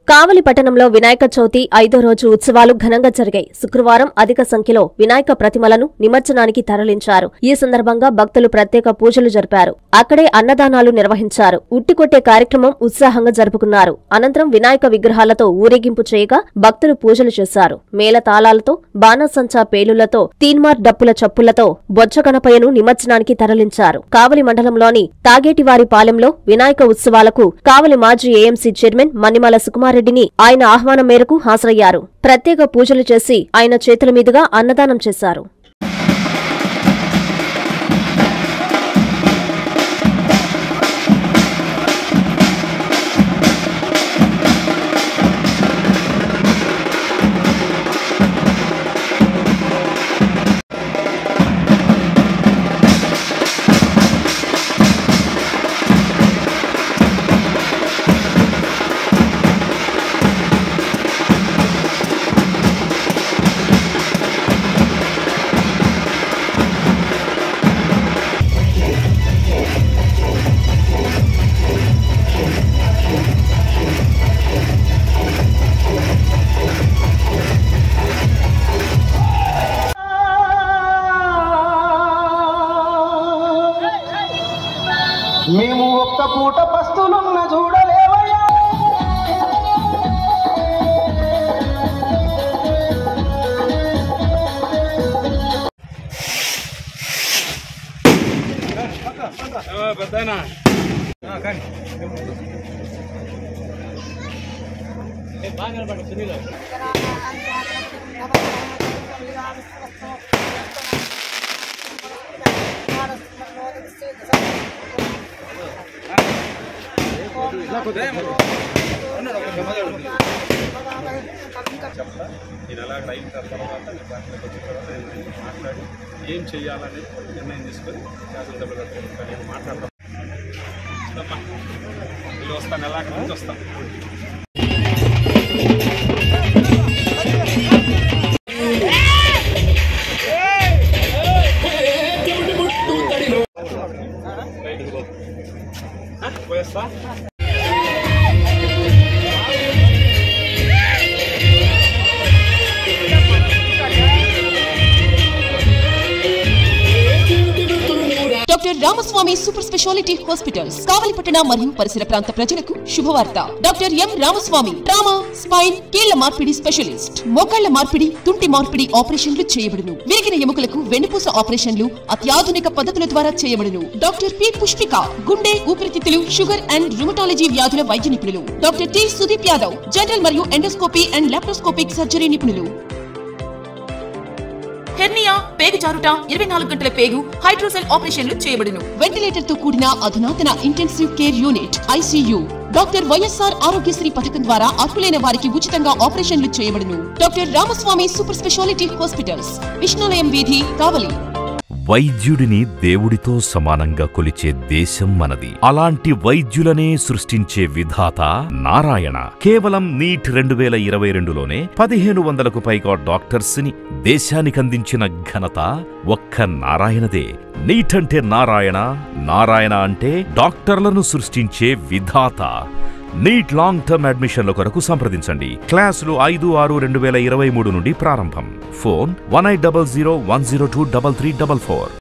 కావలి పట్టణంలో వినాయక చవితి 5వ రోజు ఉత్సవాలు ఘనంగా జరిగాయి. శుక్రవారం అధిక సంఖ్యలో వినాయక ప్రతిమలను నిమజ్జనానికి తరలించారు. ఈ సందర్భంగా భక్తులు ప్రత్యేక పూజలు జరిపారు. అక్కడే అన్నదానాలు నిర్వహించారు. ఉట్టికొట్టే కార్యక్రమం ఉత్సాహంగా జరుపుకున్నారు. అనంతరం వినాయక విగ్రహాలతో ఊరేగింపు చేయగా భక్తులు పూజలు చేశారు. మేళ తాళాలతో, బాణసంచా పేలులతో, తీన్మార్ డప్పుల చప్పులతో బొజ్జ గణపయ్యను నిమజ్జనానికి తరలించారు. కావలి మండలంలోని తాగేటివారి పాలెంలో వినాయక ఉత్సవాలకు కావలి మాజీ ఏఎంసీ చైర్మన్ మన్నిమల సుకుమార్ రెడ్డిని ఆయన ఆహ్వానం మేరకు హాజరయ్యారు. ప్రత్యేక పూజలు చేసి ఆయన చేతుల మీదుగా అన్నదానం చేశారు. మేము ఒక్క పూట పస్తులున్న చూడలేవయ్యా. నేను అలా అయిన తర్వాత మాట్లాడి ఏం చెయ్యాలనేది నిర్ణయం తీసుకొని శాసనసభ్యులు మాట్లాడతాం. వీళ్ళు వస్తాను ఎలాగ నుంచి వస్తాం. పోయేస్తా doctor Ramaswamy super speciality hospitals కావలిపట్టణ మరియు పరిసర ప్రాంత ప్రజలకు శుభవార్త. Doctor M Ramaswamy trauma, spine, కీళ్ల మార్పిడి స్పెషలిస్ట్. మోకాళ్ల మార్పిడి, తుంటి మార్పిడి ఆపరేషన్లు చేయబడును. విరిగిన ఎముకలకు వెన్నుపూస ఆపరేషన్లు అత్యాధునిక పద్ధతుల ద్వారా చేయబడును. డాక్టర్ పి పుష్పిక గుండె, ఊపిరితిత్తులు, షుగర్ అండ్ రుమటాలజీ వ్యాధుల వైద్య నిపుణులు. Doctor T Sudeep Yadav general మరియు ఎండోస్కోపీ అండ్ లాప్రోస్కోపిక్ సర్జరీ నిపుణులు. హెర్నియా, పేగు జారుట, 24 గంటల పేగు, హైడ్రోసెల్ ఆపరేషన్లు చేయబడును. వెంటిలేటర్ తో కూడిన అధునాతన intensive care unit ICU. Doctor YSR Aarogyasri పథకం ద్వారా అర్హులైన వారికి ఉచితంగా ఆపరేషన్లు చేయబడును. Doctor Ramaswamy super speciality hospitals, Vishnulayam వీధి, కావలి. వైద్యుడిని దేవుడితో సమానంగా కొలిచే దేశం మనది. అలాంటి వైద్యులనే సృష్టించే విధాత నారాయణ. కేవలం నీట్ 2022లోనే 1500కు పైగా డాక్టర్స్ ని దేశానికందించిన ఘనత ఒక్క నారాయణదే. నీట్ అంటే నారాయణ, నారాయణ అంటే డాక్టర్లను సృష్టించే విధాత. నీట్ లాంగ్ టర్మ్ అడ్మిషన్ల కొరకు సంప్రదించండి. క్లాసులు 5/6/2023 నుండి ప్రారంభం. ఫోన్ 1800 102 3344.